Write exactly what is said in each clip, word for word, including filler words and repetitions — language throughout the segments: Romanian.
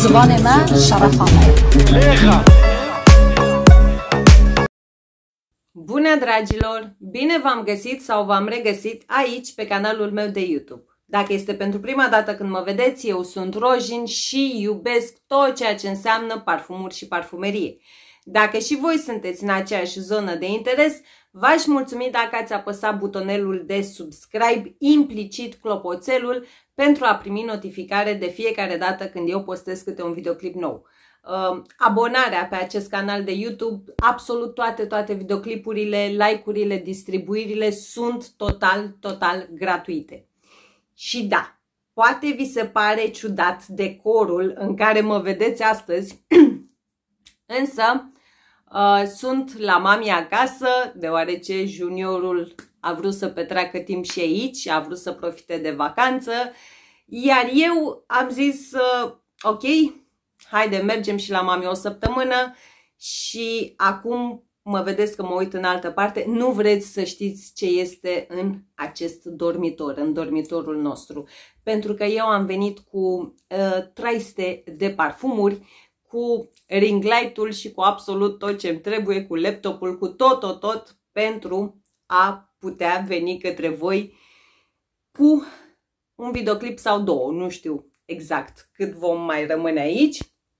زبان ما شرفانه. Bună dragilor! Bine v-am găsit sau v-am regăsit aici pe canalul meu de YouTube. Dacă este pentru prima dată când mă vedeți, eu sunt Rojin și iubesc tot ceea ce înseamnă parfumuri și parfumerie. Dacă și voi sunteți în aceeași zonă de interes, v-aș mulțumi dacă ați apăsat butonelul de subscribe, implicit clopoțelul, pentru a primi notificare de fiecare dată când eu postez câte un videoclip nou. Uh, abonarea pe acest canal de YouTube, absolut toate, toate videoclipurile, like-urile, distribuirile sunt total, total gratuite. Și da, poate vi se pare ciudat decorul în care mă vedeți astăzi, însă uh, sunt la mami acasă, deoarece juniorul a vrut să petreacă timp și aici, a vrut să profite de vacanță, iar eu am zis, uh, ok, haide, mergem și la mami o săptămână și acum mă vedeți că mă uit în altă parte. Nu vreți să știți ce este în acest dormitor, în dormitorul nostru. Pentru că eu am venit cu uh, traiste de parfumuri, cu ring light-ul și cu absolut tot ce îmi trebuie, cu laptopul, cu tot, tot, tot, pentru a putea veni către voi cu un videoclip sau două. Nu știu exact cât vom mai rămâne aici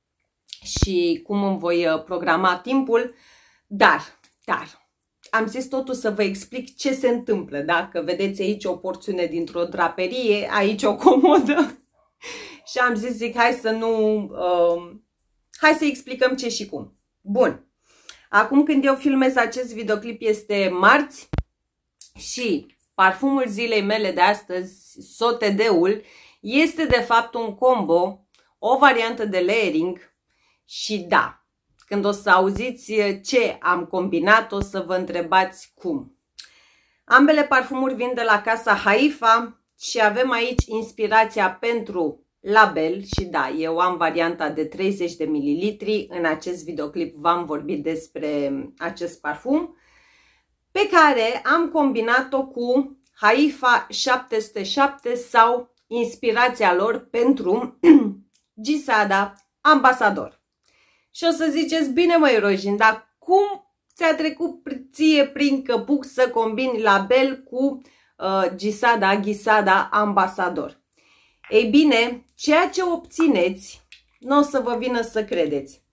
și cum îmi voi programa timpul, dar, dar, am zis totuși să vă explic ce se întâmplă. Dacă vedeți aici o porțiune dintr-o draperie, aici o comodă și am zis, zic, hai să nu, uh, hai să explicăm ce și cum. Bun, acum când eu filmez acest videoclip este marți și parfumul zilei mele de astăzi, Sotedeul, este de fapt un combo, o variantă de layering. Și da, când o să auziți ce am combinat, o să vă întrebați cum. Ambele parfumuri vin de la casa Haifa și avem aici inspirația pentru label. Și da, eu am varianta de treizeci de mililitri. În acest videoclip v-am vorbit despre acest parfum, pe care am combinat-o cu Haifa șapte sute șapte sau inspirația lor pentru Gisada Ambassador. Și o să ziceți, bine măi Rojin, dar cum ți-a trecut ție prin căpuc să combini label cu uh, Gisada, Gisada Ambassador? Ei bine, ceea ce obțineți, nu o să vă vină să credeți.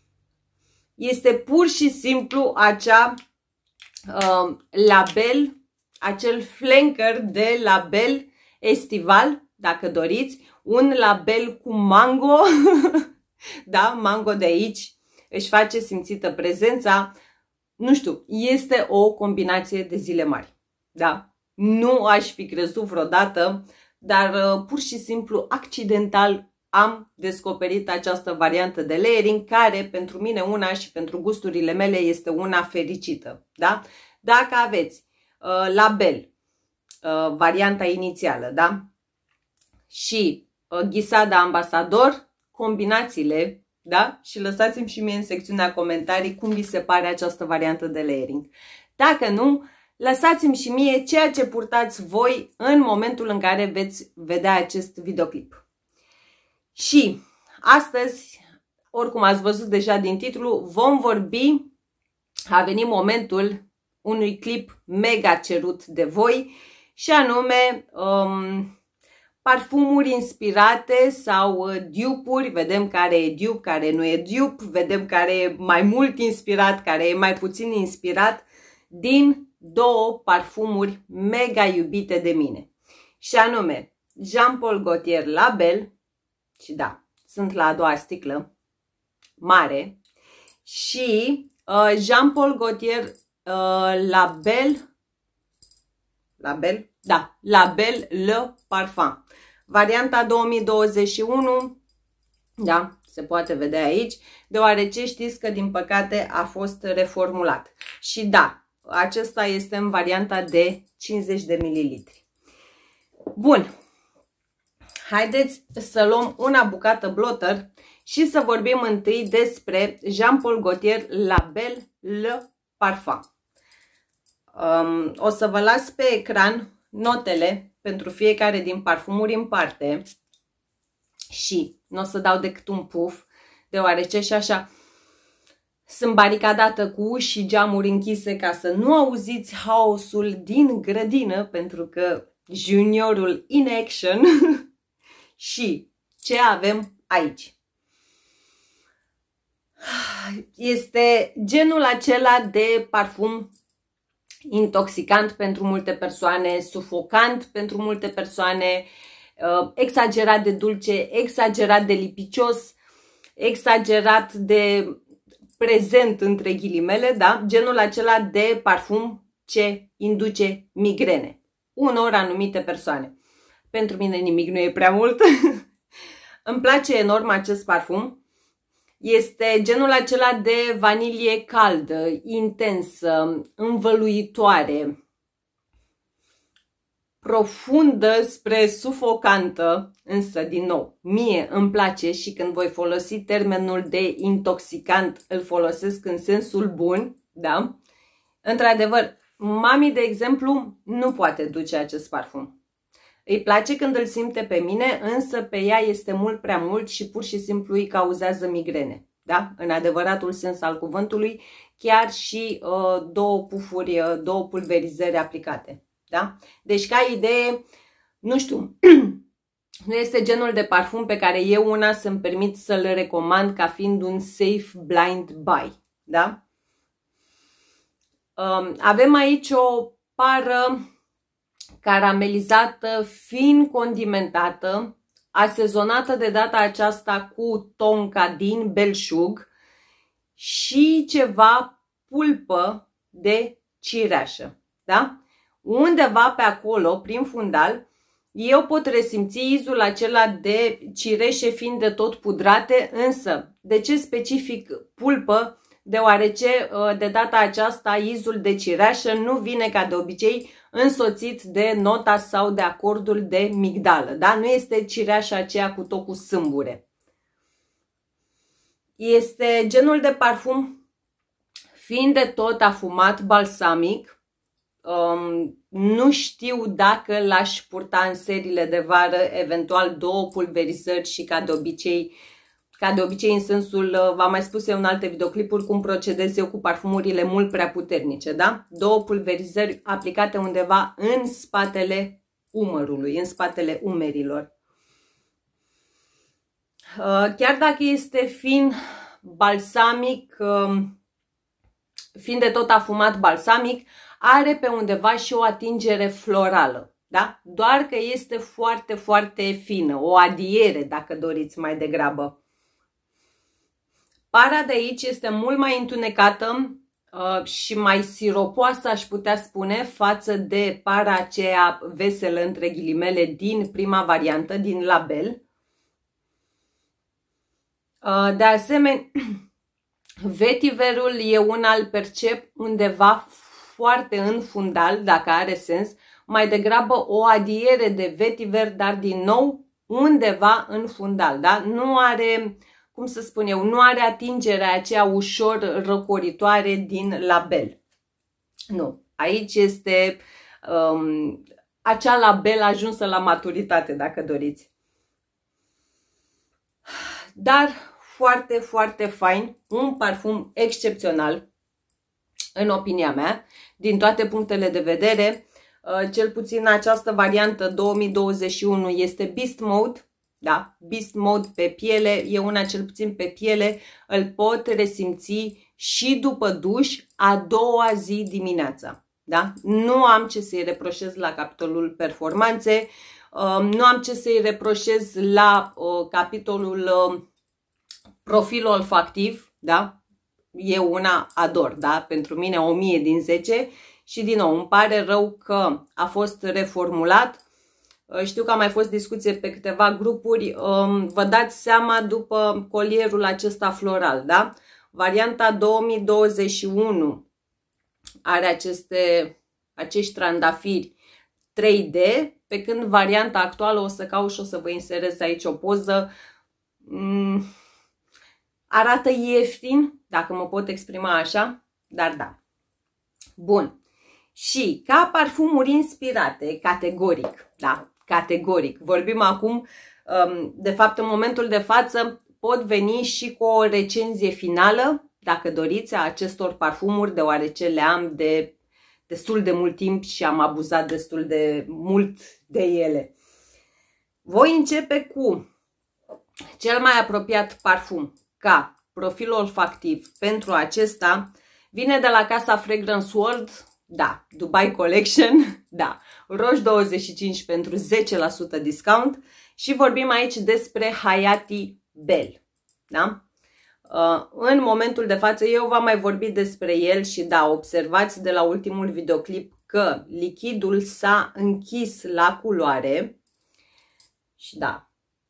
Este pur și simplu acea uh, label, acel flanker de label estival, dacă doriți, un label cu mango. Da, mango de aici își face simțită prezența. Nu știu, este o combinație de zile mari. Da, nu aș fi crezut vreodată, dar uh, pur și simplu accidental am descoperit această variantă de layering, care pentru mine una și pentru gusturile mele este una fericită. Da? Dacă aveți uh, label, uh, varianta inițială, da? Și uh, Gisada Ambassador, combinațiile, da? Și lăsați-mi și mie în secțiunea comentarii cum vi se pare această variantă de layering. Dacă nu, lăsați-mi și mie ceea ce purtați voi în momentul în care veți vedea acest videoclip. Și astăzi, oricum ați văzut deja din titlu, vom vorbi, a venit momentul unui clip mega cerut de voi și anume um, parfumuri inspirate sau dupe-uri. Vedem care e dupe, care nu e dupe, vedem care e mai mult inspirat, care e mai puțin inspirat, din două parfumuri mega iubite de mine. Și anume Jean Paul Gaultier Label, și da, sunt la a doua sticlă mare, și uh, Jean Paul Gaultier uh, Label, Label, da, Label Le Parfum. Varianta două mii douăzeci și unu, da, se poate vedea aici, deoarece știți că din păcate a fost reformulat. Și da, acesta este în varianta de cincizeci de mililitri. Bun, haideți să luăm una bucată blotter și să vorbim întâi despre Jean Paul Gaultier Label Le Parfum. Um, o să vă las pe ecran notele pentru fiecare din parfumuri în parte Și nu o să dau decât un puf, deoarece și așa sunt baricadată cu uși și geamuri închise ca să nu auziți haosul din grădină, pentru că juniorul in action. Și ce avem aici? Este genul acela de parfum intoxicant pentru multe persoane, sufocant pentru multe persoane, exagerat de dulce, exagerat de lipicios, exagerat de prezent între ghilimele, da? Genul acela de parfum ce induce migrene unor anumite persoane. Pentru mine nimic nu e prea mult. Îmi place enorm acest parfum. Este genul acela de vanilie caldă, intensă, învăluitoare, profundă spre sufocantă, însă, din nou, mie îmi place și când voi folosi termenul de intoxicant, îl folosesc în sensul bun, da? Într-adevăr, mami, de exemplu, nu poate duce acest parfum. Îi place când îl simte pe mine, însă pe ea este mult prea mult și pur și simplu îi cauzează migrene. Da? În adevăratul sens al cuvântului, chiar și uh, două pufuri, uh, două pulverizări aplicate. Da? Deci, ca idee, nu știu, nu este genul de parfum pe care eu una să-mi permit să-l recomand ca fiind un safe blind buy. Da? Uh, avem aici o pară caramelizată, fin condimentată, asezonată de data aceasta cu tonka din belșug și ceva pulpă de cireașă. Da? Undeva pe acolo, prin fundal, eu pot resimți izul acela de cireșe fiind de tot pudrate, însă de ce specific pulpă? Deoarece de data aceasta izul de cireașă nu vine ca de obicei însoțit de nota sau de acordul de migdală. Da? Nu este cireașa aceea cu tot cu sâmbure. Este genul de parfum fiind de tot afumat balsamic. Um, nu știu dacă l-aș purta în seriile de vară, eventual două pulverizări și ca de obicei Ca de obicei, în sensul, v-am mai spus eu în alte videoclipuri cum procedez eu cu parfumurile mult prea puternice, da? Două pulverizări aplicate undeva în spatele umărului, în spatele umerilor. Chiar dacă este fin balsamic, fiind de tot afumat balsamic, are pe undeva și o atingere florală, da? Doar că este foarte, foarte fină, o adiere, dacă doriți mai degrabă. Para de aici este mult mai întunecată uh, și mai siropoasă, aș putea spune, față de para aceea veselă, între ghilimele, din prima variantă, din label. Uh, de asemenea, vetiverul e un al percep undeva foarte în fundal, dacă are sens, mai degrabă o adiere de vetiver, dar din nou undeva în fundal, da? Nu are... cum să spun eu, nu are atingerea aceea ușor răcoritoare din label. Nu. Aici este um, acea label ajunsă la maturitate, dacă doriți. Dar foarte, foarte fain, un parfum excepțional, în opinia mea, din toate punctele de vedere. Uh, cel puțin această variantă două mii douăzeci și unu este Beast Mode. Da, Beast Mode pe piele, e una cel puțin pe piele, îl pot resimți și după duș a doua zi dimineața. Da? Nu am ce să-i reproșez la capitolul performanțe, nu am ce să-i reproșez la capitolul profil olfactiv, da? Eu una ador, da? Pentru mine o mie din zece și din nou îmi pare rău că a fost reformulat. Știu că a mai fost discuție pe câteva grupuri, vă dați seama după colierul acesta floral, da? Varianta două mii douăzeci și unu are aceste, acești trandafiri trei D, pe când varianta actuală, o să caut și o să vă inserez aici o poză, arată ieftin, dacă mă pot exprima așa, dar da. Bun. Și ca parfumuri inspirate, categoric, da? Categoric. Vorbim acum De fapt, în momentul de față pot veni și cu o recenzie finală, dacă doriți, a acestor parfumuri, deoarece le am de destul de mult timp și am abuzat destul de mult de ele. Voi începe cu cel mai apropiat parfum ca profil olfactiv pentru acesta. Vine de la casa Fragrance World, da, Dubai Collection, da, roș douăzeci și cinci pentru zece la sută discount și vorbim aici despre Hayati Bell, da? Uh, în momentul de față eu v-am mai vorbit despre el și da, observați de la ultimul videoclip că lichidul s-a închis la culoare și da,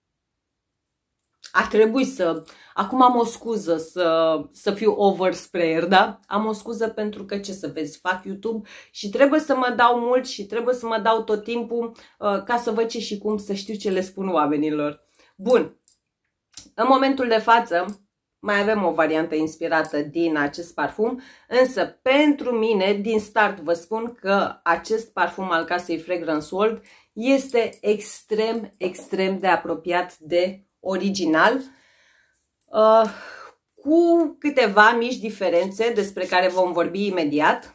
a trebuit să... Acum am o scuză să, să fiu oversprayer, da? Am o scuză pentru că, ce să vezi, fac YouTube și trebuie să mă dau mult și trebuie să mă dau tot timpul uh, ca să văd ce și cum, să știu ce le spun oamenilor. Bun, în momentul de față mai avem o variantă inspirată din acest parfum, însă pentru mine, din start vă spun că acest parfum al casei Fragrance World este extrem, extrem de apropiat de original, uh, cu câteva mici diferențe despre care vom vorbi imediat.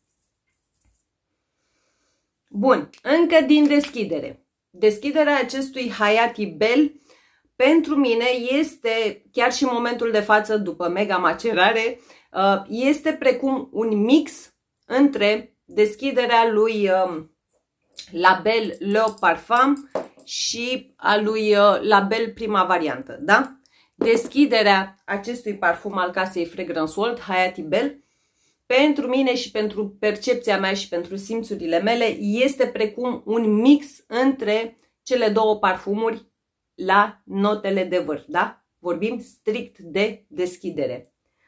Bun, încă din deschidere. Deschiderea acestui Hayati Bell pentru mine este, chiar și în momentul de față, după mega macerare, uh, este precum un mix între deschiderea lui uh, Label Le Parfum și a lui uh, Label prima variantă, da? Deschiderea acestui parfum al casei Fragrance World, Hayati Bell, pentru mine și pentru percepția mea și pentru simțurile mele, este precum un mix între cele două parfumuri la notele de vârf, da? Vorbim strict de deschidere.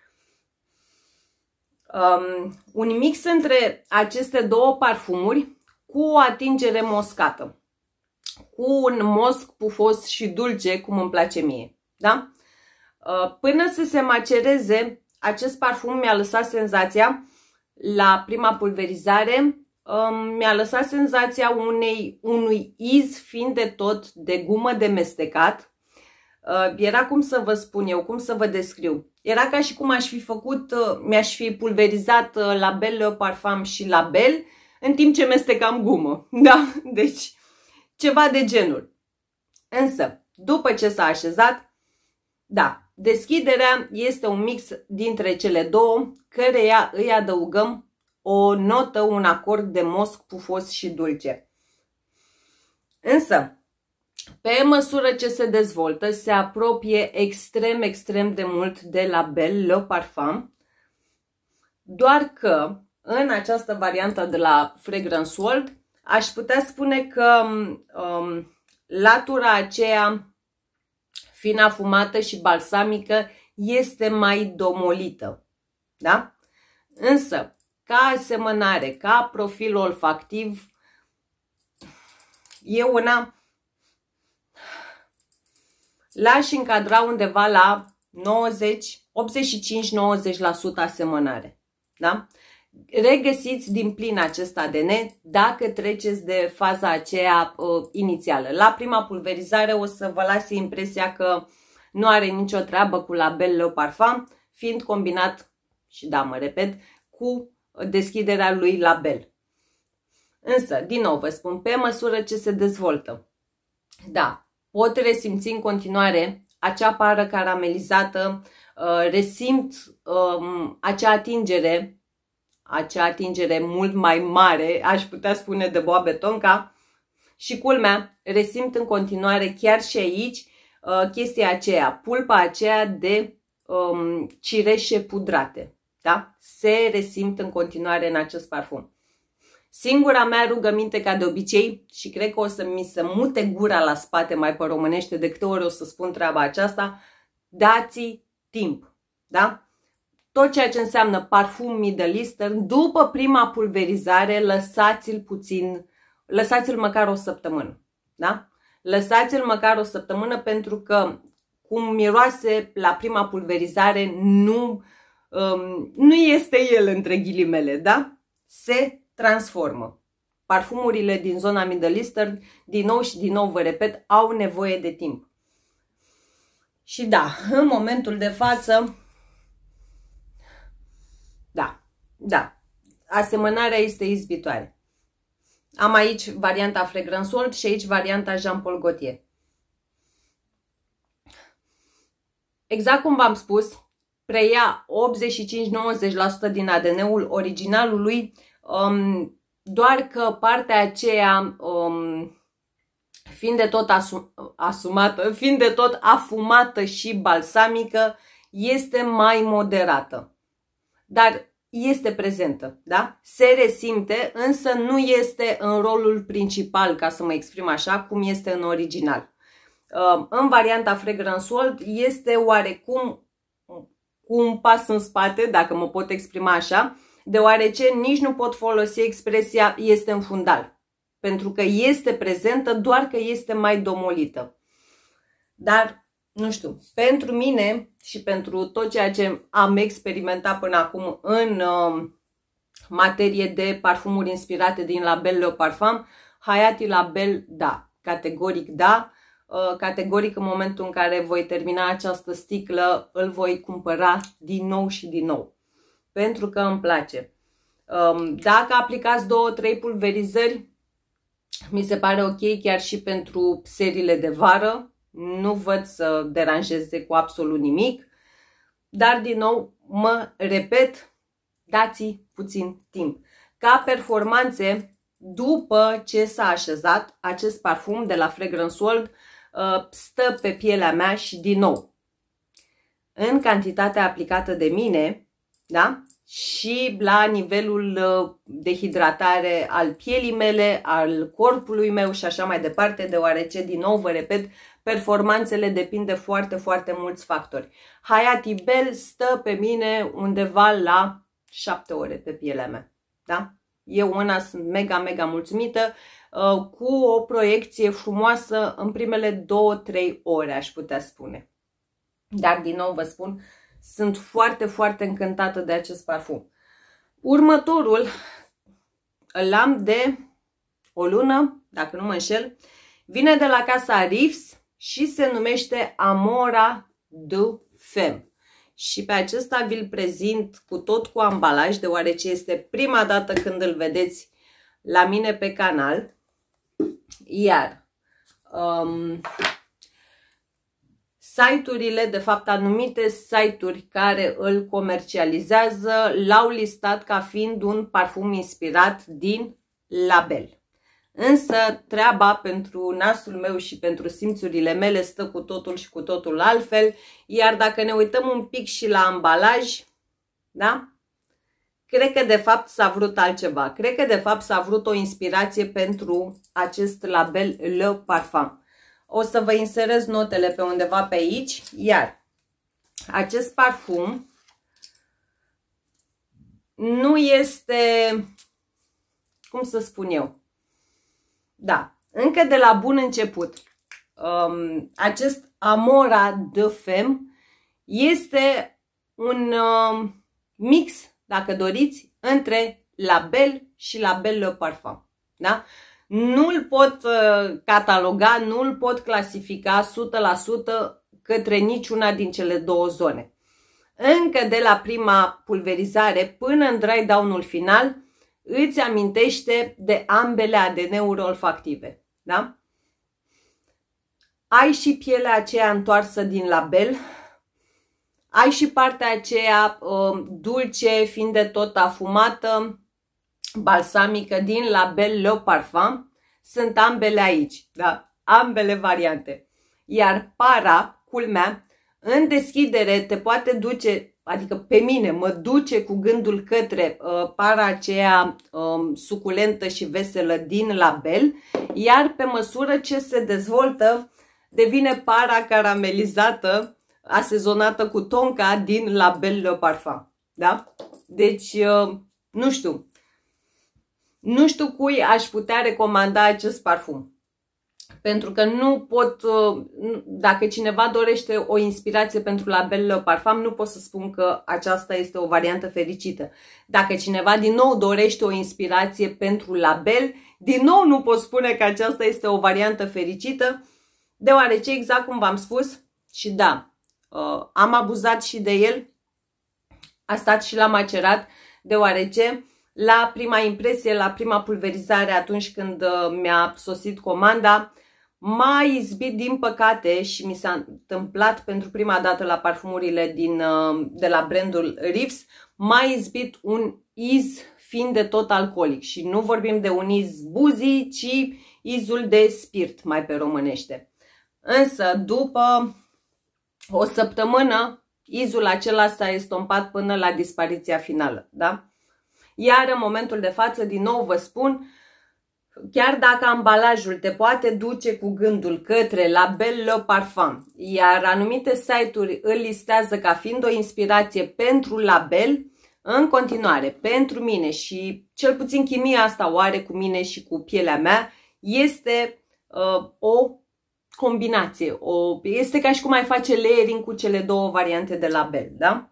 Um, un mix între aceste două parfumuri cu o atingere moscată, cu un mosc pufos și dulce, cum îmi place mie, da? Până să se macereze, acest parfum mi-a lăsat senzația, la prima pulverizare, mi-a lăsat senzația unei, unui iz fin de tot de gumă de mestecat. Era, cum să vă spun eu, cum să vă descriu. Era ca și cum aș fi făcut, mi-aș fi pulverizat Label Le Parfum și Label în timp ce mestecam gumă, da? Deci, ceva de genul. Însă, după ce s-a așezat, da, deschiderea este un mix dintre cele două, căreia îi adăugăm o notă, un acord de mosc pufos și dulce. Însă, pe măsură ce se dezvoltă, se apropie extrem, extrem de mult de Label Le Parfum, doar că în această variantă de la Fragrance World aș putea spune că um, latura aceea fin afumată și balsamică este mai domolită, da? Însă, ca asemănare, ca profil olfactiv, e una, l-aș încadra undeva la nouăzeci, optzeci și cinci la nouăzeci la sută asemănare, da? Regăsiți din plin acest A D N dacă treceți de faza aceea uh, inițială. La prima pulverizare o să vă lase impresia că nu are nicio treabă cu Label Le Parfum, fiind combinat, și da, mă repet, cu deschiderea lui Label. Însă, din nou vă spun, pe măsură ce se dezvoltă, da, pot resimți în continuare acea pară caramelizată, uh, resimt uh, acea atingere, acea atingere mult mai mare, aș putea spune, de boa betonca, și culmea, resimt în continuare chiar și aici uh, chestia aceea, pulpa aceea de um, cireșe pudrate, da? Se resimt în continuare în acest parfum. Singura mea rugăminte, ca de obicei, și cred că o să mi se mute gura la spate mai pe românește de câte ori o să spun treaba aceasta, dați timp, da? Tot ceea ce înseamnă parfum Middle Eastern, după prima pulverizare, lăsați-l puțin, lăsați-l măcar o săptămână, da? Lăsați-l măcar o săptămână, pentru că cum miroase la prima pulverizare, nu, um, nu este el, între ghilimele, da? Se transformă. parfumurile din zona Middle Eastern, din nou și din nou vă repet, au nevoie de timp. Și da, în momentul de față, da, da, asemănarea este izbitoare. Am aici varianta Fragrance World și aici varianta Jean Paul Gaultier. Exact cum v-am spus, preia optzeci și cinci la nouăzeci la sută din A D N-ul originalului, um, doar că partea aceea, um, fiind de tot asum asumată, fiind de tot afumată și balsamică, este mai moderată. Dar este prezentă, da? Se resimte, însă nu este în rolul principal, ca să mă exprim așa, cum este în original. În varianta Fragrance World este oarecum cu un pas în spate, dacă mă pot exprima așa, deoarece nici nu pot folosi expresia este în fundal, pentru că este prezentă, doar că este mai domolită. Dar, nu știu, pentru mine și pentru tot ceea ce am experimentat până acum în uh, materie de parfumuri inspirate din label Le Parfum, Hayati Label, da, categoric da. Uh, categoric în momentul în care voi termina această sticlă, îl voi cumpăra din nou și din nou, pentru că îmi place. Um, dacă aplicați două, trei pulverizări, mi se pare ok, chiar și pentru seriile de vară, nu văd să deranjeze cu absolut nimic, dar din nou mă repet, dați puțin timp. Ca performanțe, după ce s-a așezat acest parfum de la Fragrance World, stă pe pielea mea și din nou, în cantitatea aplicată de mine, da? Și la nivelul de hidratare al pielii mele, al corpului meu și așa mai departe, deoarece, din nou vă repet, performanțele depind de foarte, foarte mulți factori. Hayati Bell stă pe mine undeva la șapte ore pe pielea mea, da? Eu una sunt mega, mega mulțumită, cu o proiecție frumoasă în primele două trei ore, aș putea spune. Dar, din nou vă spun, sunt foarte, foarte încântată de acest parfum. Următorul îl am de o lună, dacă nu mă înșel, vine de la casa Rives și se numește Amora de Femme. Și pe acesta vi-l prezint cu tot cu ambalaj, deoarece este prima dată când îl vedeți la mine pe canal. Iar um, site-urile, de fapt anumite site-uri care îl comercializează, l-au listat ca fiind un parfum inspirat din label. Însă treaba pentru nasul meu și pentru simțurile mele stă cu totul și cu totul altfel. Iar dacă ne uităm un pic și la ambalaj, da? Cred că de fapt s-a vrut altceva. Cred că de fapt s-a vrut o inspirație pentru acest label Le Parfum. O să vă inserez notele pe undeva pe aici. Iar acest parfum nu este, cum să spun eu, da, încă de la bun început, um, acest Amora de Femme este un um, mix, dacă doriți, între label și label Le Parfum. Da? Nu-l pot uh, cataloga, nu-l pot clasifica o sută la sută către niciuna din cele două zone. Încă de la prima pulverizare până în dry down-ul final, îți amintește de ambele A D N-uri olfactive. Da? Ai și pielea aceea întoarsă din label, ai și partea aceea uh, dulce, fiind de tot afumată, balsamică din label Le Parfum. Sunt ambele aici, da? Ambele variante. Iar para, culmea, în deschidere te poate duce, adică pe mine mă duce cu gândul către uh, para aceea uh, suculentă și veselă din label, iar pe măsură ce se dezvoltă devine para caramelizată, asezonată cu tonka din label Le Parfum. Da? Deci, uh, nu știu, nu știu cui aș putea recomanda acest parfum. Pentru că nu pot, dacă cineva dorește o inspirație pentru Label Le Parfum, nu pot să spun că aceasta este o variantă fericită. Dacă cineva din nou dorește o inspirație pentru Label, din nou nu pot spune că aceasta este o variantă fericită, deoarece, exact cum v-am spus, și da, am abuzat și de el, a stat și l-am macerat, deoarece la prima impresie, la prima pulverizare, atunci când mi-a sosit comanda, m-a izbit, din păcate, și mi s-a întâmplat pentru prima dată la parfumurile din, de la brandul Rives, m-a izbit un iz fiind de tot alcoolic. Și nu vorbim de un iz buzi, ci izul de spirit, mai pe românește. Însă, după o săptămână, izul acela s-a estompat până la dispariția finală, da? Iar în momentul de față, din nou vă spun, chiar dacă ambalajul te poate duce cu gândul către Label Le Parfum, iar anumite site-uri îl listează ca fiind o inspirație pentru Label, în continuare, pentru mine, și cel puțin chimia asta o are cu mine și cu pielea mea, este uh, o combinație. O, este ca și cum ai face layering cu cele două variante de Label, da?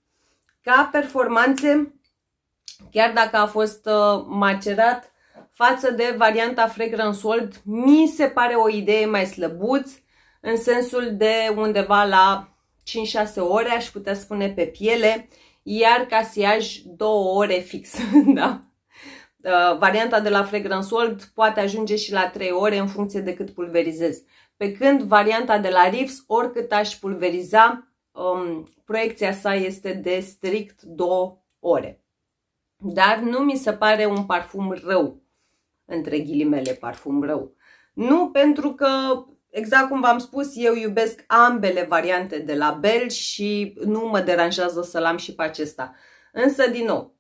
Ca performanțe, chiar dacă a fost uh, macerat, față de varianta Fragrance World, mi se pare o idee mai slăbuț, în sensul de undeva la cinci șase ore, aș putea spune, pe piele, iar casiaj două ore fix. Da? Uh, varianta de la Fragrance World poate ajunge și la trei ore în funcție de cât pulverizez. Pe când varianta de la Rives, oricât aș pulveriza, um, proiecția sa este de strict două ore. Dar nu mi se pare un parfum rău, între ghilimele parfum rău. Nu, pentru că, exact cum v-am spus, eu iubesc ambele variante de Label și nu mă deranjează să-l am și pe acesta. Însă, din nou,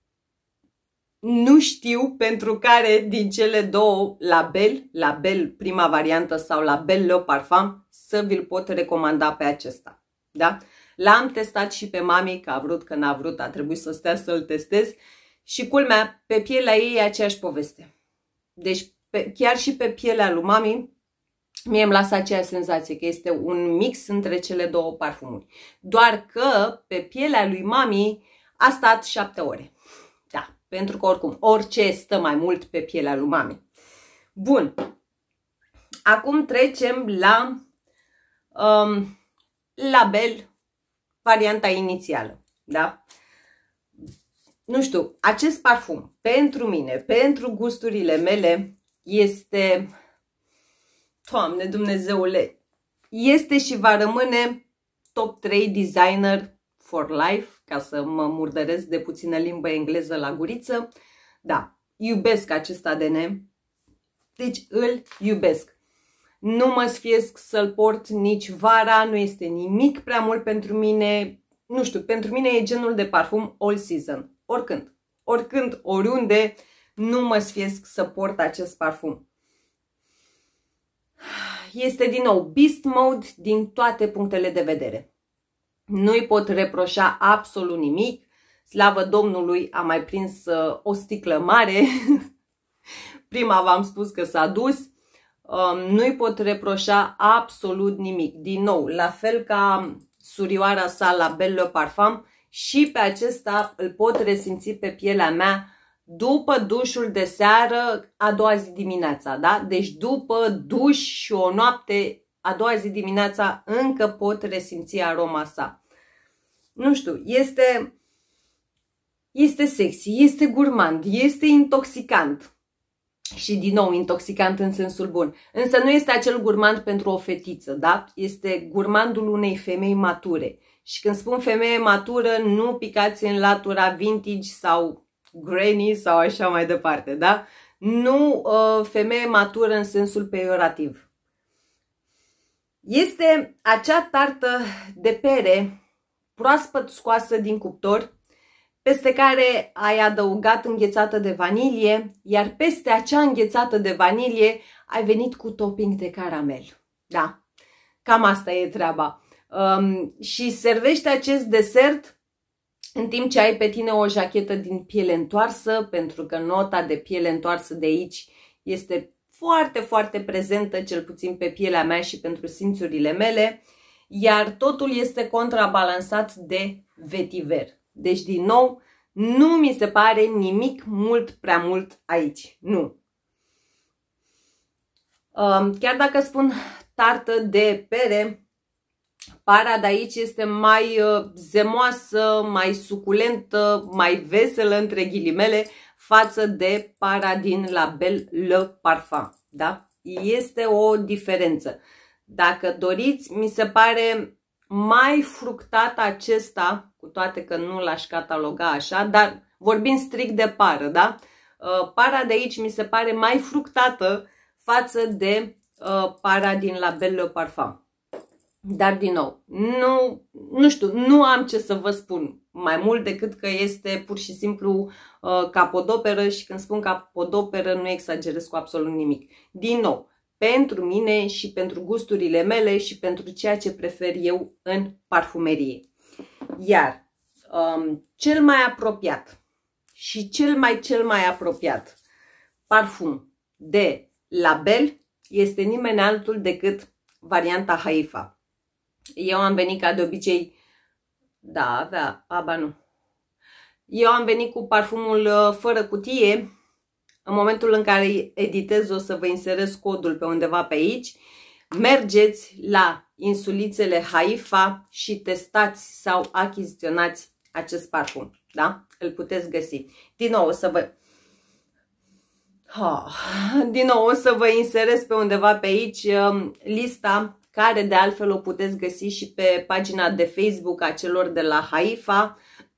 nu știu pentru care din cele două Label, Label prima variantă sau Label Le Parfum, să vi-l pot recomanda pe acesta. Da? L-am testat și pe mami, că a vrut, că n-a vrut, a trebuit să stea să-l testez. Și culmea, pe pielea ei e aceeași poveste. Deci pe, chiar și pe pielea lui mami, mie îmi lasă aceeași senzație, că este un mix între cele două parfumuri. Doar că pe pielea lui mami a stat șapte ore. Da, pentru că oricum, orice stă mai mult pe pielea lui mami. Bun. Acum trecem la um, Label, varianta inițială. Da? Nu știu, acest parfum, pentru mine, pentru gusturile mele, este, Doamne Dumnezeule, este și va rămâne top trei designer for life, ca să mă murdăresc de puțină limbă engleză la guriță. Da, iubesc acest A D N, deci îl iubesc. Nu mă sfiesc să-l port nici vara, nu este nimic prea mult pentru mine, nu știu, pentru mine e genul de parfum all season. Oricând, oricând, oriunde, nu mă sfiesc să port acest parfum. Este din nou beast mode din toate punctele de vedere. Nu-i pot reproșa absolut nimic. Slavă Domnului, am mai prins uh, o sticlă mare. Prima v-am spus că s-a dus. Um, Nu-i pot reproșa absolut nimic. Din nou, la fel ca surioara sa Label Le Parfum, și pe acesta îl pot resimți pe pielea mea după dușul de seară, a doua zi dimineața, da? Deci după duș și o noapte, a doua zi dimineața, încă pot resimți aroma sa. Nu știu, este, este sexy, este gurmand, este intoxicant. Și din nou, intoxicant în sensul bun. Însă nu este acel gurmand pentru o fetiță, da? Este gurmandul unei femei mature. Și când spun femeie matură, nu picați în latura vintage sau granny sau așa mai departe, da? Nu uh, femeie matură în sensul peiorativ. Este acea tartă de pere proaspăt scoasă din cuptor, peste care ai adăugat înghețată de vanilie, iar peste acea înghețată de vanilie ai venit cu topping de caramel. Da, cam asta e treaba. Um, și servește acest desert în timp ce ai pe tine o jachetă din piele întoarsă, pentru că nota de piele întoarsă de aici este foarte, foarte prezentă, cel puțin pe pielea mea și pentru simțurile mele, iar totul este contrabalansat de vetiver. Deci, din nou, nu mi se pare nimic mult prea mult aici. Nu. Chiar dacă spun tartă de pere, para de aici este mai zemoasă, mai suculentă, mai veselă, între ghilimele, față de para din La Belle Le Parfum. Da? Este o diferență. Dacă doriți, mi se pare mai fructat acesta, cu toate că nu l-aș cataloga așa, dar vorbind strict de pară, da? Para de aici mi se pare mai fructată față de uh, para din La Belle Le Parfum. Dar din nou, nu, nu știu, nu am ce să vă spun mai mult decât că este pur și simplu uh, capodoperă și când spun capodoperă nu exagerez cu absolut nimic. Din nou, pentru mine și pentru gusturile mele și pentru ceea ce prefer eu în parfumerie. Iar um, cel mai apropiat și cel mai cel mai apropiat parfum de La Belle este nimeni altul decât varianta Haifa. Eu am venit ca de obicei, da, avea, aba nu. Eu am venit cu parfumul uh, fără cutie. În momentul în care editez o să vă inserez codul pe undeva pe aici. Mergeți la insulițele Haifa și testați sau achiziționați acest parfum. Da? Îl puteți găsi. Din nou o să vă... Oh. Din nou o să vă inserez pe undeva pe aici um, lista, care de altfel o puteți găsi și pe pagina de Facebook a celor de la Haifa.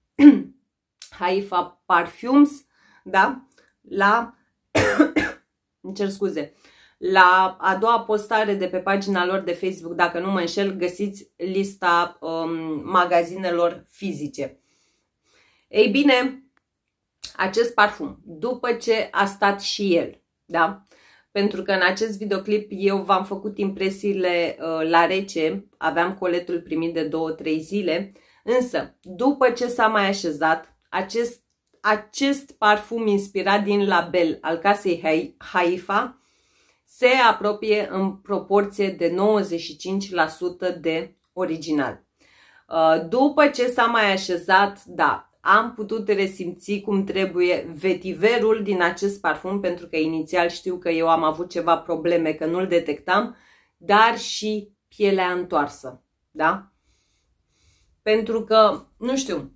Haifa Parfums. Da? La... îmi cer scuze. La a doua postare de pe pagina lor de Facebook, dacă nu mă înșel, găsiți lista um, magazinelor fizice. Ei bine, acest parfum, după ce a stat și el, da? Pentru că în acest videoclip eu v-am făcut impresiile uh, la rece, aveam coletul primit de două trei zile, însă după ce s-a mai așezat, acest, acest parfum inspirat din La Belle al casei Haifa se apropie în proporție de nouăzeci și cinci la sută de original. Uh, după ce s-a mai așezat, da, am putut resimți cum trebuie vetiverul din acest parfum, pentru că inițial știu că eu am avut ceva probleme, că nu-l detectam, dar și pielea întoarsă, da? Pentru că, nu știu,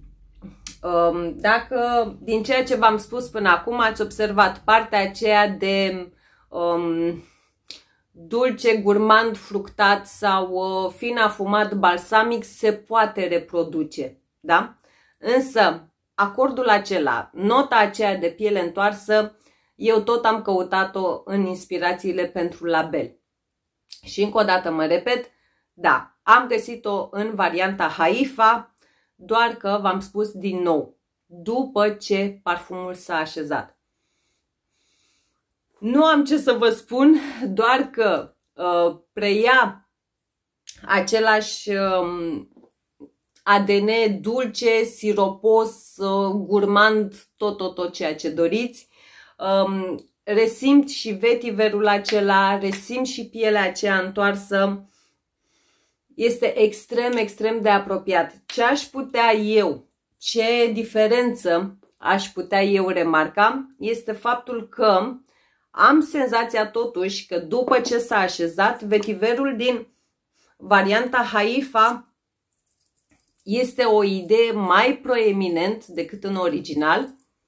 dacă din ceea ce v-am spus până acum ați observat partea aceea de um, dulce, gurmand, fructat sau uh, fin afumat balsamic se poate reproduce, da? Însă, acordul acela, nota aceea de piele întoarsă, eu tot am căutat-o în inspirațiile pentru La Belle. Și încă o dată mă repet, da, am găsit-o în varianta Haifa, doar că v-am spus din nou, după ce parfumul s-a așezat. Nu am ce să vă spun, doar că uh, preia același... Uh, A D N dulce, siropos, gurmand, tot, tot, tot ceea ce doriți. Um, resimt și vetiverul acela, resimt și pielea aceea întoarsă. Este extrem, extrem de apropiat. Ce aș putea eu, ce diferență aș putea eu remarca, este faptul că am senzația totuși că după ce s-a așezat, vetiverul din varianta Haifa este o idee mai proeminent decât în original.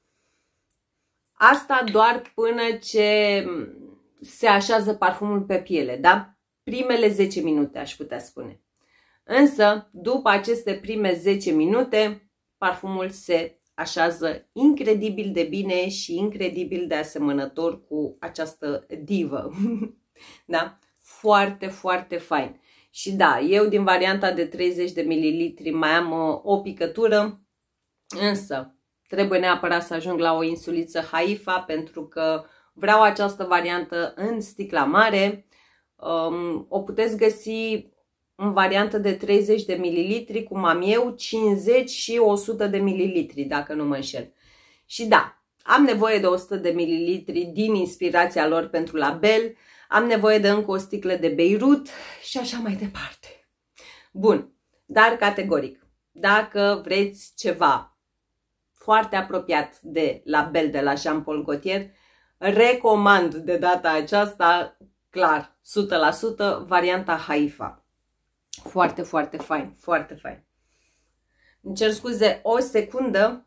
Asta doar până ce se așează parfumul pe piele, da? Primele zece minute, aș putea spune. Însă, după aceste prime zece minute, parfumul se așează incredibil de bine și incredibil de asemănător cu această divă. Da? Foarte, foarte fain. Și da, eu din varianta de treizeci de mililitri mai am uh, o picătură, însă trebuie neapărat să ajung la o insuliță Haifa pentru că vreau această variantă în sticla mare. Um, o puteți găsi în variantă de treizeci de mililitri, cum am eu, cincizeci și o sută de mililitri, dacă nu mă înșel. Și da, am nevoie de o sută de mililitri din inspirația lor pentru label, am nevoie de încă o sticlă de Beirut și așa mai departe. Bun, dar categoric, dacă vreți ceva foarte apropiat de label de la Jean Paul Gaultier, recomand de data aceasta, clar, o sută la sută, varianta Haifa. Foarte, foarte fain, foarte fain. Îmi cer scuze o secundă.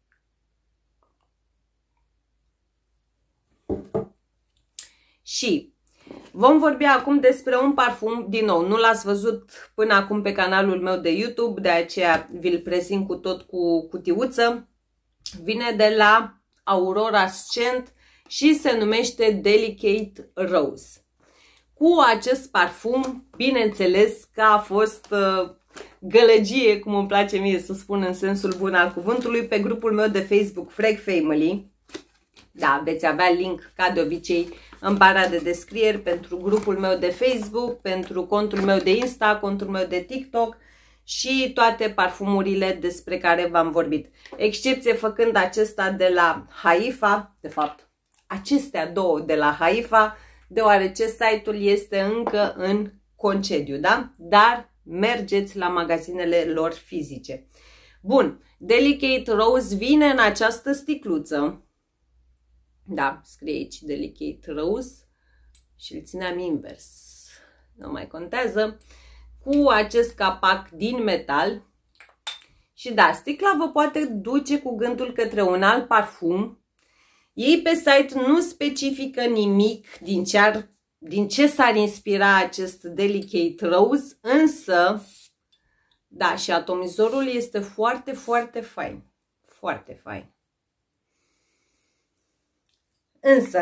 Și vom vorbi acum despre un parfum, din nou, nu l-ați văzut până acum pe canalul meu de YouTube, de aceea vi-l prezint cu tot cu cutiuță. Vine de la Aurora Scent și se numește Delicate Rose. Cu acest parfum, bineînțeles că a fost uh, gălăgie, cum îmi place mie să spun în sensul bun al cuvântului, pe grupul meu de Facebook Frag Family. Da, veți avea link, ca de obicei, în bara de descrieri pentru grupul meu de Facebook, pentru contul meu de Insta, contul meu de TikTok și toate parfumurile despre care v-am vorbit. Excepție făcând acesta de la Haifa, de fapt, acestea două de la Haifa, deoarece site-ul este încă în concediu, da? Dar mergeți la magazinele lor fizice. Bun, Delicate Rose vine în această sticluță. Da, scrie aici Delicate Rose și îl țineam invers. Nu mai contează. Cu acest capac din metal. Și da, sticla vă poate duce cu gândul către un alt parfum. Ei pe site nu specifică nimic din ce, ar, din ce s-ar inspira acest Delicate Rose, însă, da, și atomizorul este foarte, foarte fain. Foarte fain. Însă,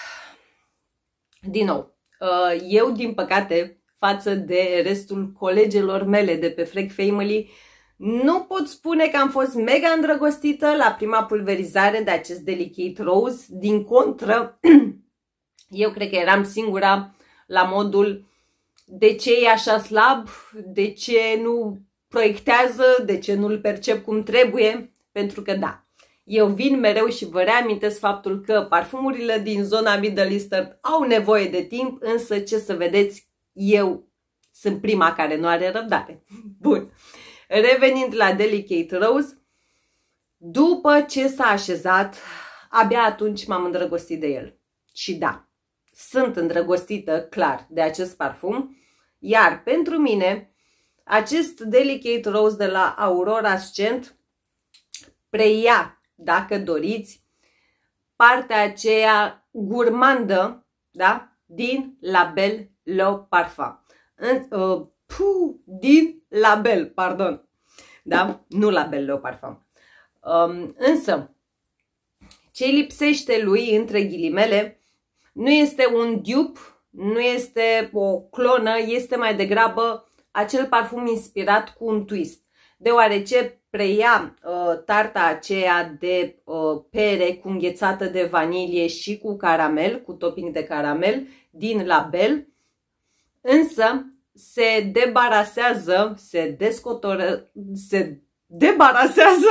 din nou, eu, din păcate, față de restul colegelor mele de pe Frag Family, nu pot spune că am fost mega îndrăgostită la prima pulverizare de acest Delicate Rose. Din contră, eu cred că eram singura la modul de ce e așa slab, de ce nu proiectează, de ce nu-l percep cum trebuie, pentru că da, eu vin mereu și vă reamintesc faptul că parfumurile din zona Middle Eastern au nevoie de timp, însă ce să vedeți, eu sunt prima care nu are răbdare. Bun. Revenind la Delicate Rose, după ce s-a așezat, abia atunci m-am îndrăgostit de el. Și da, sunt îndrăgostită, clar, de acest parfum, iar pentru mine, acest Delicate Rose de la Aurora Scent preia, dacă doriți, partea aceea gurmandă, da, din Label Le Parfum. În, uh, puh, din Label, pardon. Da? Nu Label Le Parfum. Um, însă, ce lipsește lui, între ghilimele, nu este un dupe, nu este o clonă, este mai degrabă acel parfum inspirat cu un twist. Deoarece preia uh, tarta aceea de uh, pere cu înghețată de vanilie și cu caramel, cu topping de caramel din Label, însă se debarasează, se descotoră, se debarasează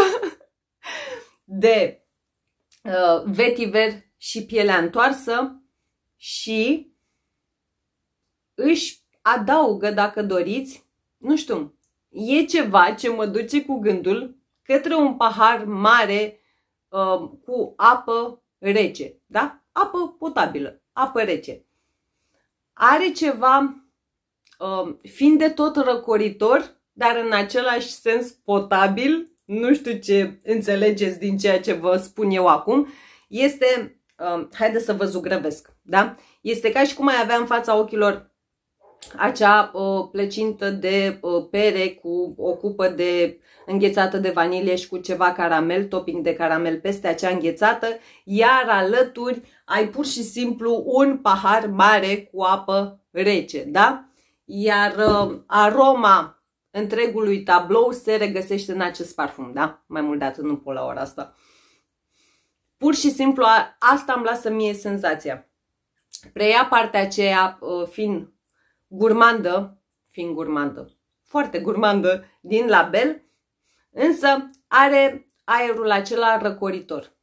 de uh, vetiver și pielea întoarsă și își adaugă, dacă doriți, nu știu, e ceva ce mă duce cu gândul către un pahar mare uh, cu apă rece, da? Apă potabilă, apă rece. Are ceva, uh, fiind de tot răcoritor, dar în același sens potabil, nu știu ce înțelegeți din ceea ce vă spun eu acum, este, uh, haideți să vă zugrăvesc, da? Este ca și cum ai avea în fața ochilor acea uh, plăcintă de uh, pere cu o cupă de înghețată de vanilie și cu ceva caramel, topping de caramel peste acea înghețată, iar alături ai pur și simplu un pahar mare cu apă rece, da? Iar uh, aroma întregului tablou se regăsește în acest parfum, da? Mai mult de atât nu pot la ora asta. Pur și simplu asta îmi lasă mie senzația. Preia partea aceea uh, fiind gurmandă, fiind gurmandă, foarte gurmandă din Label, însă are aerul acela răcoritor.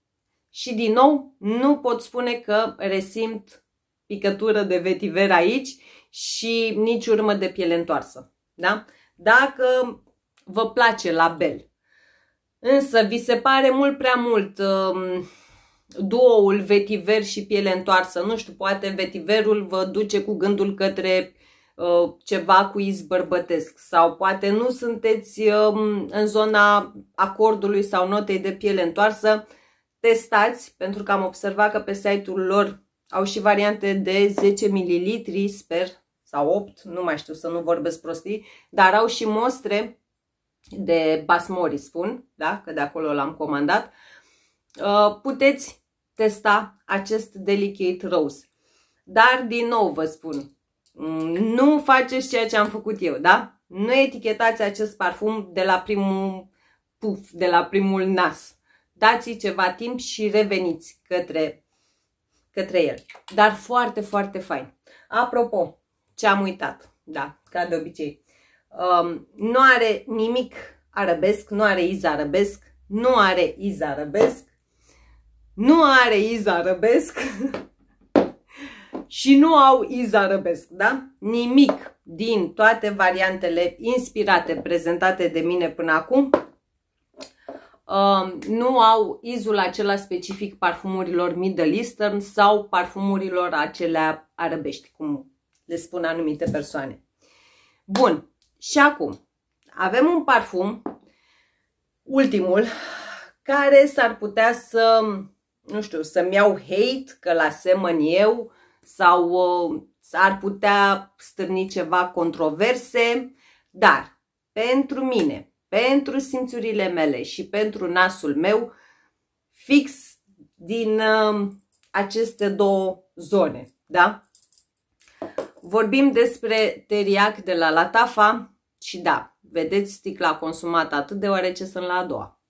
Și din nou, nu pot spune că resimt picătură de vetiver aici și nici urmă de piele întoarsă. Da? Dacă vă place la Bell, însă vi se pare mult prea mult um, duoul vetiver și piele întoarsă, nu știu, poate vetiverul vă duce cu gândul către uh, ceva cu iz bărbătesc sau poate nu sunteți um, în zona acordului sau notei de piele întoarsă, testați, pentru că am observat că pe site-ul lor au și variante de zece mililitri, sper, sau opt, nu mai știu, să nu vorbesc prostii, dar au și mostre de basmori, spun, da? Că de acolo l-am comandat. Puteți testa acest Delicate Rose. Dar, din nou vă spun, nu faceți ceea ce am făcut eu, da? Nu etichetați acest parfum de la primul puf, de la primul nas. Dați-i ceva timp și reveniți către, către el. Dar foarte, foarte fain. Apropo, ce am uitat, da, ca de obicei, um, nu are nimic arabesc, nu are iz arabesc, nu are iz arabesc, nu are iz arabesc și nu au iz arabesc, da? Nimic din toate variantele inspirate prezentate de mine până acum Uh, nu au izul acela specific parfumurilor Middle Eastern sau parfumurilor acelea arabești, cum le spun anumite persoane. Bun, și acum avem un parfum, ultimul, care s-ar putea să, nu știu, să-mi iau hate că l-asemăn eu sau uh, s-ar putea stârni ceva controverse, dar pentru mine, pentru simțurile mele și pentru nasul meu, fix din uh, aceste două zone, da? Vorbim despre teriac de la Lattafa și da, vedeți sticla consumată atât deoarece sunt la a doua.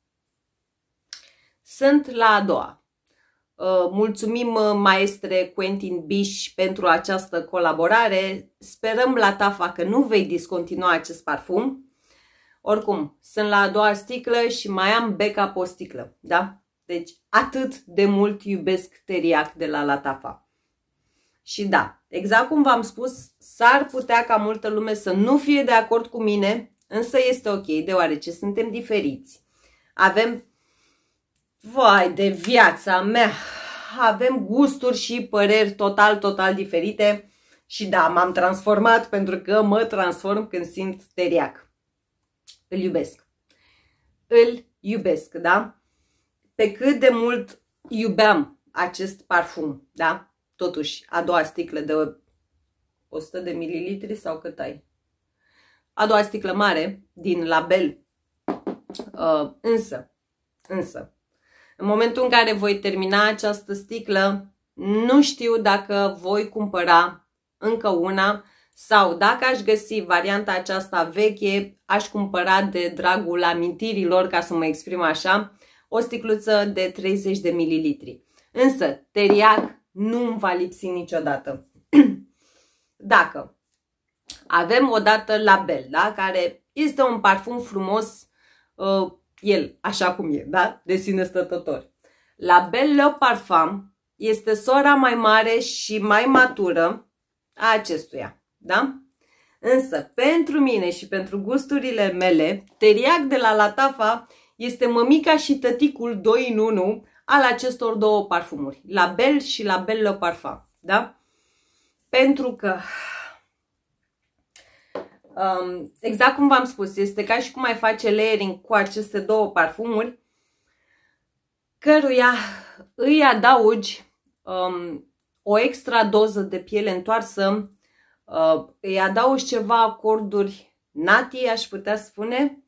Sunt la a doua. Uh, mulțumim uh, maestre Quentin Bish pentru această colaborare. Sperăm, Lattafa, că nu vei discontinua acest parfum. Oricum, sunt la a doua sticlă și mai am backup o sticlă, da? Deci atât de mult iubesc teriac de la Lattafa. Și da, exact cum v-am spus, s-ar putea ca multă lume să nu fie de acord cu mine, însă este ok, deoarece suntem diferiți. Avem, vai de viața mea, avem gusturi și păreri total, total diferite și da, m-am transformat pentru că mă transform când simt teriac. Îl iubesc. Îl iubesc, da? Pe cât de mult iubeam acest parfum, da? Totuși, a doua sticlă de o sută de mililitri sau cât ai? A doua sticlă mare din La Bell. Uh, însă, însă, în momentul în care voi termina această sticlă, nu știu dacă voi cumpăra încă una sau dacă aș găsi varianta aceasta veche, aș cumpăra de dragul amintirilor, ca să mă exprim așa, o sticluță de treizeci de mililitri. Însă, teriac nu îmi va lipsi niciodată. Dacă avem odată La Bell, da? Care este un parfum frumos, uh, el, așa cum e, da? De sine stătător. La Bell Le Parfum este sora mai mare și mai matură a acestuia. Da? Însă, pentru mine și pentru gusturile mele, teriac de la Lattafa este mămica și tăticul doi în unu al acestor două parfumuri, La Bell și La Bell Le Parfum. Da? Pentru că, um, exact cum v-am spus, este ca și cum ai face layering cu aceste două parfumuri, căruia îi adaugi um, o extra doză de piele întoarsă. Uh, îi adaugi ceva acorduri nati, aș putea spune.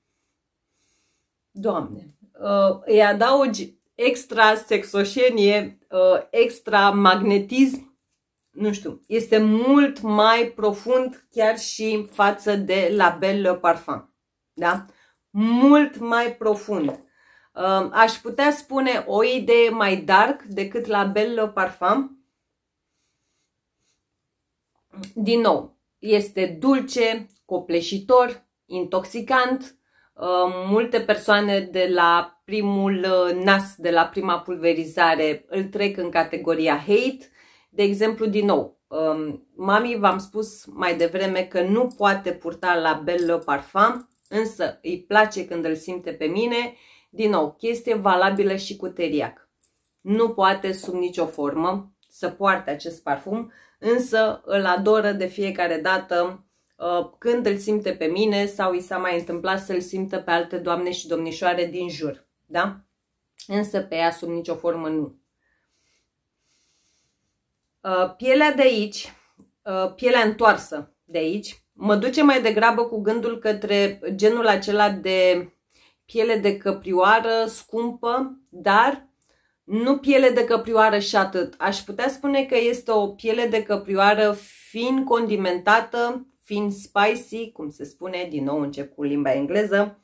Doamne, uh, îi adaugi extra sexoșenie, uh, extra magnetism, nu știu, este mult mai profund chiar și față de La Bell Le Parfum, da? Mult mai profund. Uh, aș putea spune o idee mai dark decât La Bell Le Parfum. Din nou, este dulce, copleșitor, intoxicant, Multe persoane de la primul nas, de la prima pulverizare, îl trec în categoria hate. De exemplu, din nou, mami v-am spus mai devreme că nu poate purta La Belle Le Parfum, însă îi place când îl simte pe mine. Din nou, chestie valabilă și cu teriac. Nu poate sub nicio formă să poarte acest parfum, însă îl adoră de fiecare dată când îl simte pe mine sau i s-a mai întâmplat să-l simtă pe alte doamne și domnișoare din jur, da? Însă pe ea sub nicio formă nu. Pielea de aici, pielea întoarsă de aici, mă duce mai degrabă cu gândul către genul acela de piele de căprioară scumpă, dar nu piele de căprioară și atât. Aș putea spune că este o piele de căprioară fin condimentată, fin spicy, cum se spune, din nou încep cu limba engleză,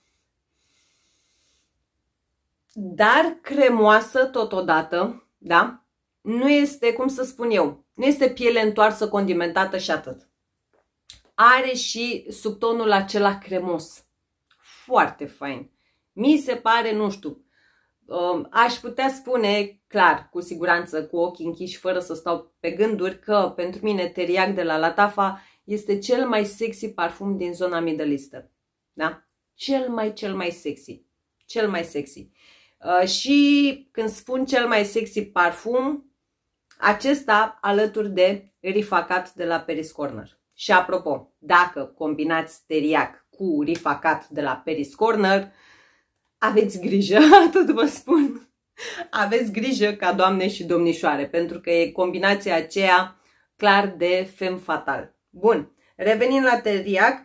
dar cremoasă totodată, da? Nu este, cum să spun eu, nu este piele întoarsă, condimentată și atât. Are și subtonul acela cremos. Foarte fain. Mi se pare, nu știu, aș putea spune clar, cu siguranță, cu ochii închiși, fără să stau pe gânduri, că pentru mine Teriac de la Lattafa este cel mai sexy parfum din zona Middle Eastern. Da? Cel mai, cel mai sexy. Cel mai sexy. Uh, și când spun cel mai sexy parfum, acesta alături de Rifacat de la Paris Corner. Și apropo, dacă combinați Teriac cu Rifacat de la Paris Corner, aveți grijă, atât vă spun. Aveți grijă ca doamne și domnișoare, pentru că e combinația aceea clar de femme fatal. Bun, revenind la Teriac,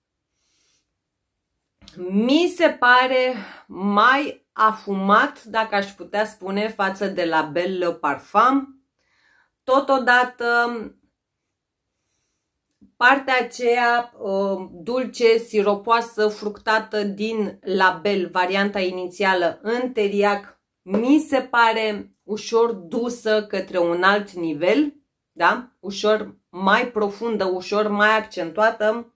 mi se pare mai afumat, dacă aș putea spune, față de La Belle Le Parfum. Totodată, partea aceea dulce, siropoasă, fructată din La Belle, varianta inițială în Teriac, mi se pare ușor dusă către un alt nivel, da? Ușor mai profundă, ușor mai accentuată.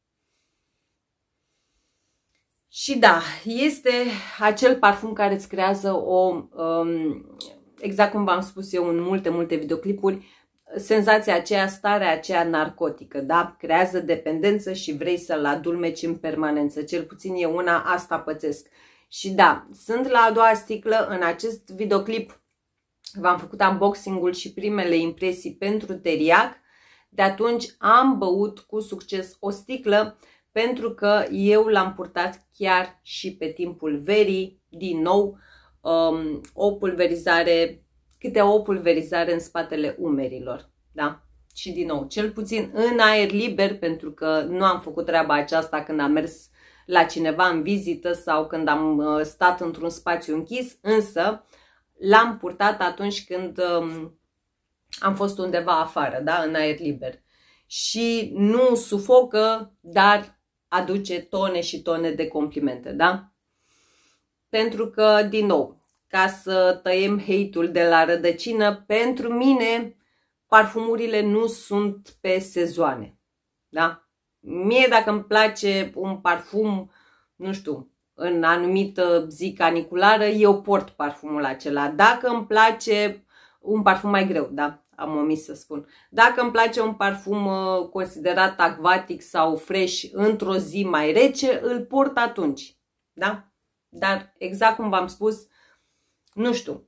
Și da, este acel parfum care îți creează o, um, exact cum v-am spus eu în multe, multe videoclipuri, senzația aceea, starea aceea narcotică, da? Creează dependență și vrei să-l adulmeci în permanență. Cel puțin eu una asta pățesc. Și da, sunt la a doua sticlă. În acest videoclip v-am făcut unboxing-ul și primele impresii pentru Teriac. De atunci am băut cu succes o sticlă, pentru că eu l-am purtat chiar și pe timpul verii. Din nou, um, o pulverizare, câte o pulverizare în spatele umerilor. Da? Și din nou, cel puțin în aer liber, pentru că nu am făcut treaba aceasta când am mers la cineva în vizită sau când am uh, stat într-un spațiu închis, însă l-am purtat atunci când um, am fost undeva afară, da? În aer liber. Și nu sufocă, dar aduce tone și tone de complimente, da? Pentru că, din nou, ca să tăiem hate-ul de la rădăcină, pentru mine parfumurile nu sunt pe sezoane, da? Mie dacă îmi place un parfum, nu știu, în anumită zi caniculară, eu port parfumul acela. Dacă îmi place un parfum mai greu, da? Am omis să spun. Dacă îmi place un parfum uh, considerat acvatic sau fresh într-o zi mai rece, îl port atunci, da? Dar exact cum v-am spus, nu știu,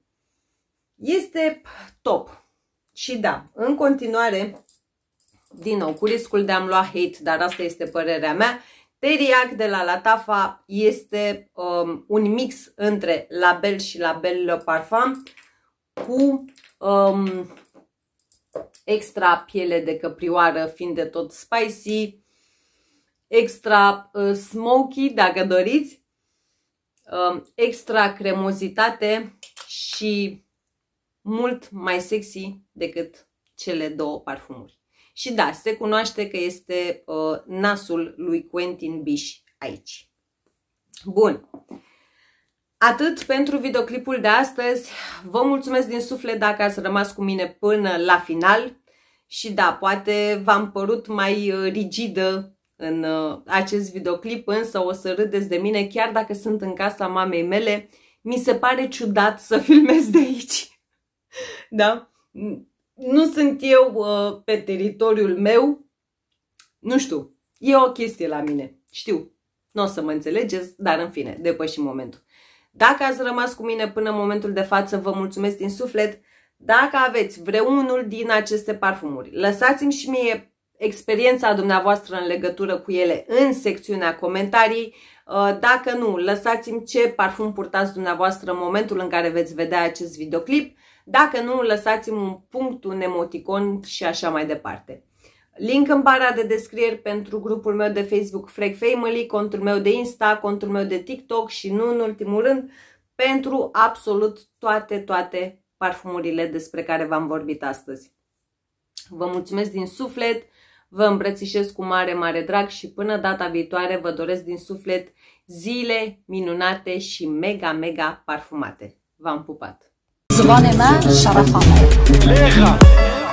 este top. Și da, în continuare, din nou, cu riscul de a-mi lua hate, dar asta este părerea mea, Teriac de la Lattafa este um, un mix între La Belle și La Belle Le Parfum cu um, extra piele de căprioară, fiind de tot spicy, extra uh, smoky, dacă doriți, uh, extra cremozitate și mult mai sexy decât cele două parfumuri. Și da, se cunoaște că este uh, nasul lui Quentin Bish aici. Bun. Atât pentru videoclipul de astăzi. Vă mulțumesc din suflet dacă ați rămas cu mine până la final. Și da, poate v-am părut mai rigidă în uh, acest videoclip, însă o să râdeți de mine chiar dacă sunt în casa mamei mele. Mi se pare ciudat să filmez de aici. Da? Nu sunt eu uh, pe teritoriul meu. Nu știu. E o chestie la mine. Știu. Nu o să mă înțelegeți, dar în fine, depășim momentul. Dacă ați rămas cu mine până în momentul de față, vă mulțumesc din suflet. Dacă aveți vreunul din aceste parfumuri, lăsați-mi și mie experiența dumneavoastră în legătură cu ele în secțiunea comentarii. Dacă nu, lăsați-mi ce parfum purtați dumneavoastră în momentul în care veți vedea acest videoclip. Dacă nu, lăsați-mi un punct, un emoticon și așa mai departe. Link în bara de descriere pentru grupul meu de Facebook Frag Family, contul meu de Insta, contul meu de TikTok și nu în ultimul rând pentru absolut toate, toate parfumurile despre care v-am vorbit astăzi. Vă mulțumesc din suflet, vă îmbrățișez cu mare, mare drag și până data viitoare vă doresc din suflet zile minunate și mega, mega parfumate. V-am pupat! زبان من شرف آمد.